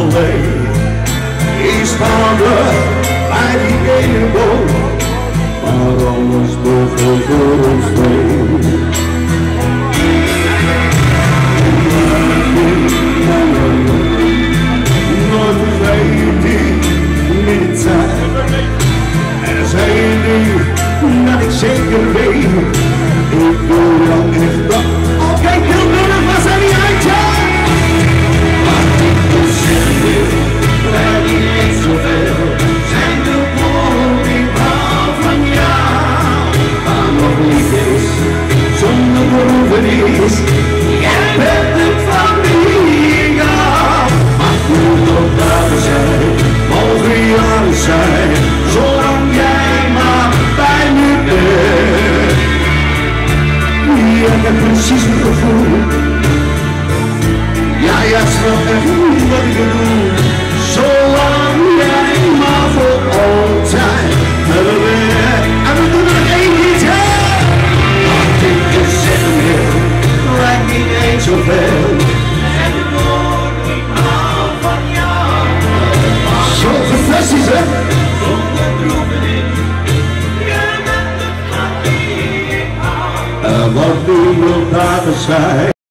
alleen. Ik sta bij die ene boom, maar alles begon voor ons twee. Nooit vergeet ik niet de tijd. En er zijn dingen dat ik zeker weet. Ik wil jou echt dat. Oké, Tilburg, waar zijn die eindjes? Wat ik moet zeggen, blijf niet eens zoveel. Zijn de woorden, ik hou van jou. Maar nog niet is, zonder beroepenis. Jij bent het van wie ik hou. Maar ik moet ook daar zijn, mogen jaren zijn. Zolang jij maar bij me bent. Ik heb precies het gevoel. Ja, jij snapt echt niet wat ik bedoel. Zolang jij maar voor altijd hebben we. En we doen er nog één lied, hè? Wat ik je zeggen wil, lijkt niet eens zoveel. En de woorden, ik hou van jou. Zo fantastisch, hè? Zonder beroepenis. Je bent het van wie ik hou. En wat nu wil dagen zijn.